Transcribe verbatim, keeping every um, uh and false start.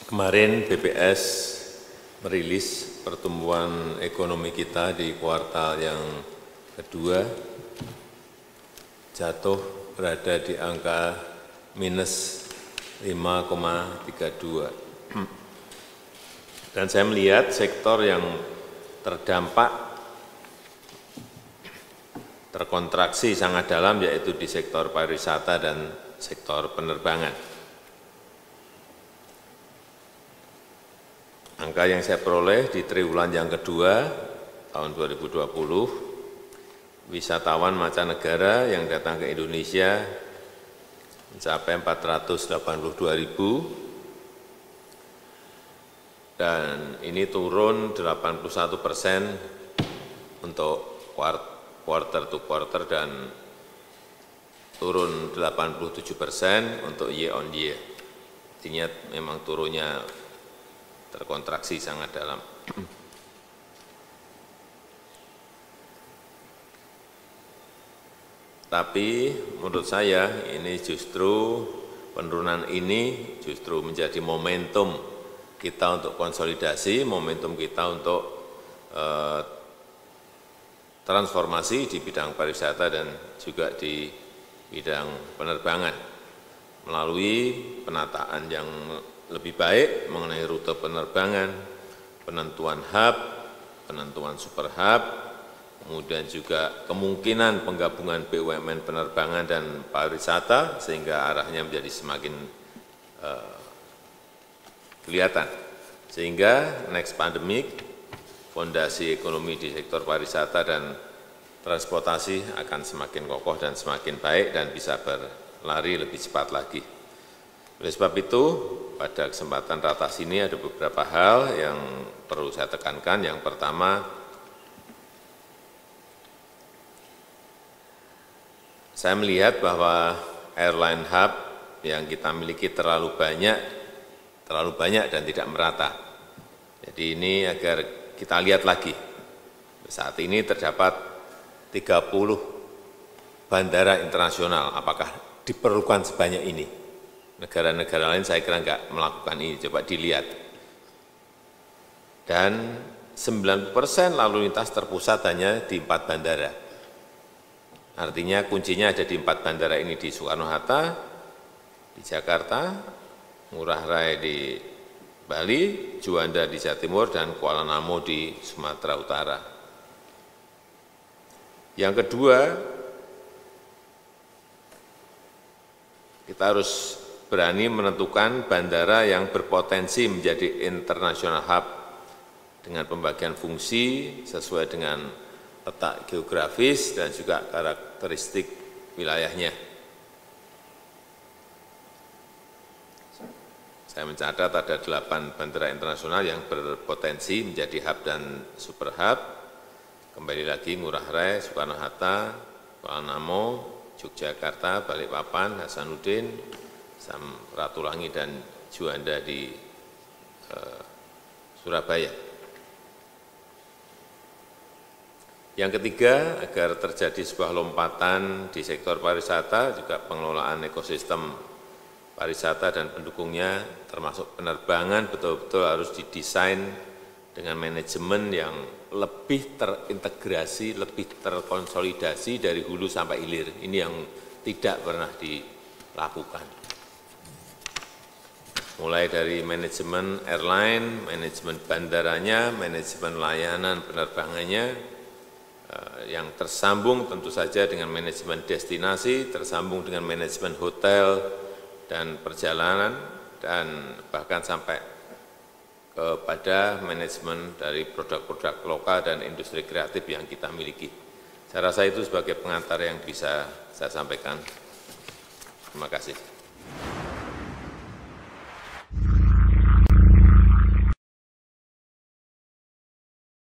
Kemarin B P S merilis pertumbuhan ekonomi kita di kuartal yang kedua jatuh berada di angka minus lima koma tiga dua. Dan saya melihat sektor yang terdampak terkontraksi sangat dalam yaitu di sektor pariwisata dan sektor penerbangan. Angka yang saya peroleh di triwulan yang kedua tahun dua ribu dua puluh, wisatawan mancanegara yang datang ke Indonesia mencapai empat ratus delapan puluh dua ribu, dan ini turun delapan puluh satu persen untuk quarter to quarter dan turun delapan puluh tujuh persen untuk year on year. Artinya memang turunnya terkontraksi sangat dalam. Tapi menurut saya ini justru penurunan ini justru menjadi momentum kita untuk konsolidasi, momentum kita untuk eh, transformasi di bidang pariwisata dan juga di bidang penerbangan melalui penataan yang lebih baik mengenai rute penerbangan, penentuan hub, penentuan super hub, kemudian juga kemungkinan penggabungan B U M N penerbangan dan pariwisata sehingga arahnya menjadi semakin uh, kelihatan. Sehingga next pandemic, fondasi ekonomi di sektor pariwisata dan transportasi akan semakin kokoh dan semakin baik dan bisa berlari lebih cepat lagi. Oleh sebab itu, pada kesempatan ratas ini ada beberapa hal yang perlu saya tekankan. Yang pertama, saya melihat bahwa airline hub yang kita miliki terlalu banyak, terlalu banyak dan tidak merata. Jadi ini agar kita lihat lagi. Saat ini terdapat tiga puluh bandara internasional, apakah diperlukan sebanyak ini? Negara-negara lain saya kira enggak melakukan ini, coba dilihat. Dan sembilan puluh persen lalu lintas terpusat hanya di empat bandara. Artinya kuncinya ada di empat bandara ini, di Soekarno-Hatta, di Jakarta, Ngurah Rai di Bali, Juanda di Jawa Timur, dan Kuala Namu di Sumatera Utara. Yang kedua, kita harus berani menentukan bandara yang berpotensi menjadi international hub dengan pembagian fungsi sesuai dengan letak geografis dan juga karakteristik wilayahnya. Saya mencatat ada delapan bandara internasional yang berpotensi menjadi hub dan super hub. Kembali lagi Ngurah Rai, Soekarno-Hatta, Kuala Namu, Yogyakarta, Balikpapan, Hasanuddin, Samratulangi, dan Juanda di eh, Surabaya. Yang ketiga, agar terjadi sebuah lompatan di sektor pariwisata, juga pengelolaan ekosistem pariwisata dan pendukungnya, termasuk penerbangan, betul-betul harus didesain dengan manajemen yang lebih terintegrasi, lebih terkonsolidasi dari hulu sampai hilir. Ini yang tidak pernah dilakukan. Mulai dari manajemen airline, manajemen bandaranya, manajemen layanan penerbangannya, yang tersambung tentu saja dengan manajemen destinasi, tersambung dengan manajemen hotel dan perjalanan, dan bahkan sampai kepada manajemen dari produk-produk lokal dan industri kreatif yang kita miliki. Saya rasa itu sebagai pengantar yang bisa saya sampaikan. Terima kasih.